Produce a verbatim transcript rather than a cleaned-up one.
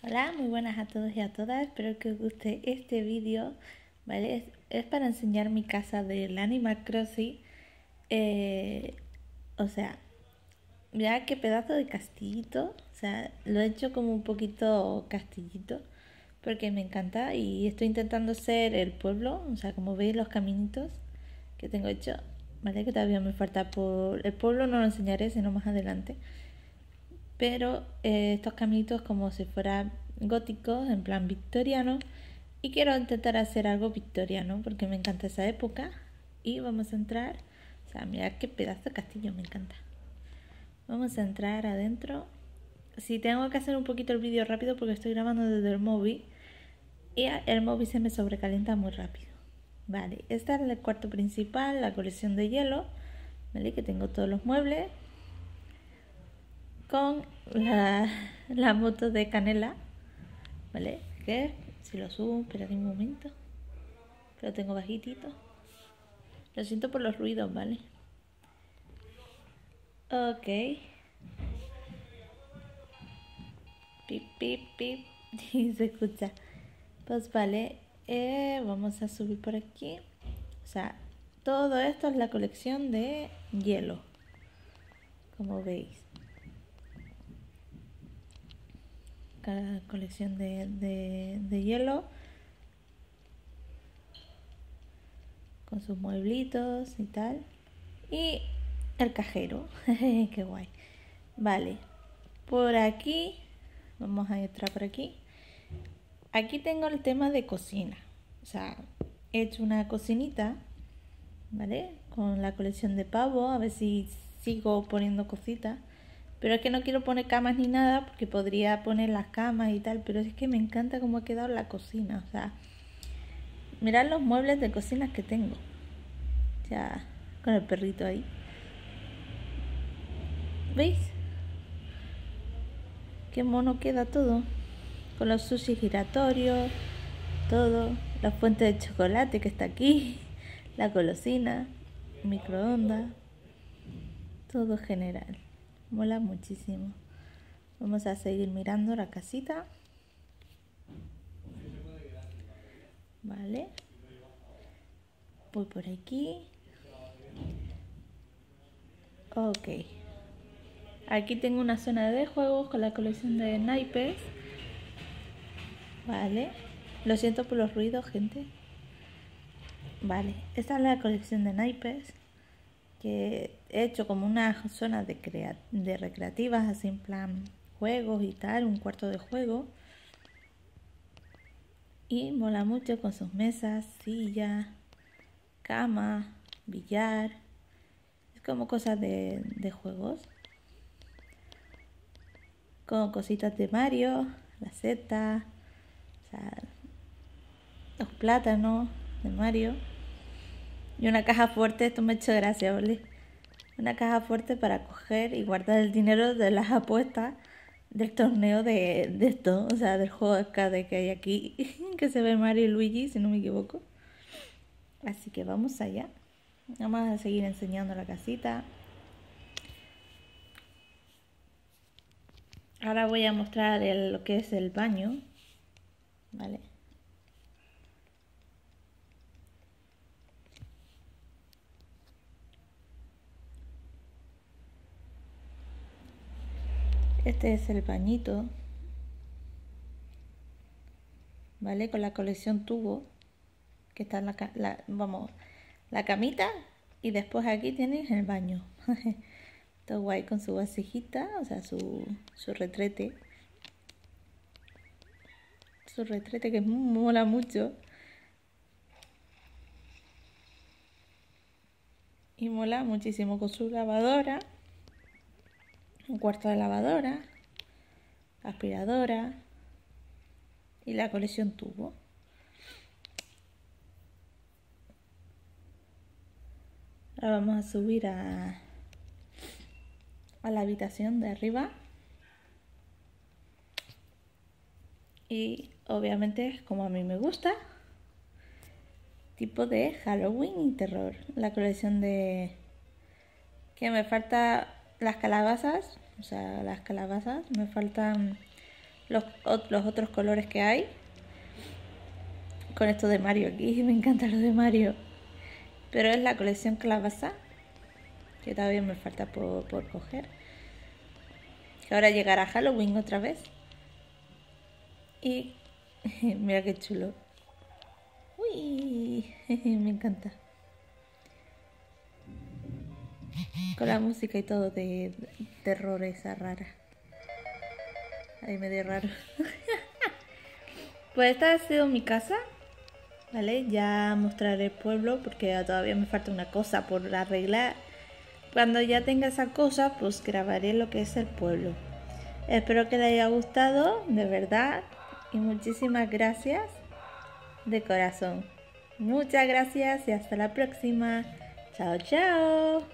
Hola, muy buenas a todos y a todas, espero que os guste este vídeo, ¿vale? Es, es para enseñar mi casa del Animal Crossing, eh, o sea, mirad qué pedazo de castillito, o sea, lo he hecho como un poquito castillito, porque me encanta y estoy intentando ser el pueblo, o sea, como veis los caminitos que tengo hecho, ¿vale? Que todavía me falta por... El pueblo no lo enseñaré, sino más adelante. Pero eh, estos caminitos como si fueran góticos, en plan victoriano, y quiero intentar hacer algo victoriano porque me encanta esa época. Y vamos a entrar, o sea, mirad qué pedazo de castillo, me encanta. Vamos a entrar adentro. Si sí, tengo que hacer un poquito el vídeo rápido porque estoy grabando desde el móvil y el móvil se me sobrecalienta muy rápido. Vale, este es el cuarto principal, la colección de hielo, ¿vale? Que tengo todos los muebles con la, la moto de Canela, ¿vale? Que si lo subo, esperad un momento, que lo tengo bajitito. Lo siento por los ruidos, ¿vale? Ok. Pip, pip, pip. Y se escucha. Pues vale, eh, vamos a subir por aquí. O sea, todo esto es la colección de hielo, como veis. Cada colección de, de, de hielo con sus mueblitos y tal. Y el cajero. Qué guay. Vale. Por aquí. Vamos a entrar por aquí. Aquí tengo el tema de cocina. O sea, he hecho una cocinita, ¿vale? Con la colección de pavo. A ver si sigo poniendo cositas. Pero es que no quiero poner camas ni nada porque podría poner las camas y tal. Pero es que me encanta cómo ha quedado la cocina. O sea, mirad los muebles de cocina que tengo. O sea, con el perrito ahí. ¿Veis? Qué mono queda todo. Con los sushi giratorios, todo. La fuente de chocolate que está aquí. La golosina, microondas. Todo general. Mola muchísimo. Vamos a seguir mirando la casita. Vale. Voy por aquí. Ok. Aquí tengo una zona de juegos con la colección de naipes. Vale. Lo siento por los ruidos, gente. Vale. Esta es la colección de naipes. Que he hecho como una zona de, crea de recreativas, así en plan juegos y tal. Un cuarto de juego. Y mola mucho con sus mesas, sillas, cama, billar. Es como cosas de, de juegos. Con cositas de Mario, la seta, o sea, los plátanos de Mario. Y una caja fuerte, esto me ha hecho gracia, ¿vale? Una caja fuerte para coger y guardar el dinero de las apuestas del torneo de, de esto, o sea, del juego arcade que hay aquí, que se ve Mario y Luigi, si no me equivoco. Así que vamos allá. Vamos a seguir enseñando la casita. Ahora voy a mostrar el, lo que es el baño. Vale. Este es el bañito. ¿Vale? Con la colección tubo. Que está en la, la, vamos, la camita. Y después aquí tienes el baño. Todo guay con su vasijita. O sea, su, su retrete. Su retrete que mola mucho. Y mola muchísimo con su lavadora. Un cuarto de lavadora. Aspiradora. Y la colección tubo. Ahora vamos a subir a, a la habitación de arriba. Y obviamente es como a mí me gusta. Tipo de Halloween y terror. La colección de... Que me falta las calabazas. O sea, las calabazas. Me faltan los, los otros colores que hay. Con esto de Mario aquí, me encanta lo de Mario. Pero es la colección Calabaza, que todavía me falta por, por coger. Que ahora llegará Halloween otra vez. Y mira qué chulo. Uy, me encanta. Con la música y todo de, de terror esa rara. Ahí medio raro. Pues esta ha sido mi casa. Vale, ya mostraré el pueblo porque todavía me falta una cosa por arreglar. Cuando ya tenga esa cosa, pues grabaré lo que es el pueblo. Espero que les haya gustado, de verdad. Y muchísimas gracias de corazón. Muchas gracias y hasta la próxima. Chao, chao.